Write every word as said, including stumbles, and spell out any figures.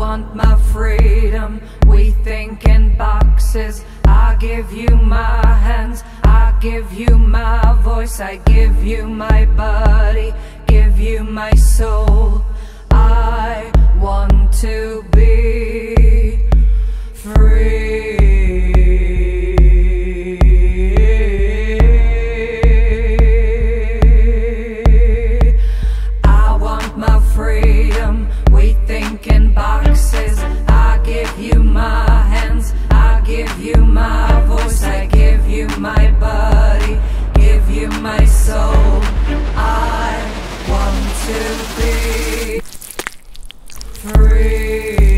want my freedom. We think in boxes. I give you my hands, I give you my voice, I give you my body, give you my soul. I want to be free. I want my freedom. We think in boxes. I give you my hands, I give you my voice, I give you my body, give you my soul. I want to be free.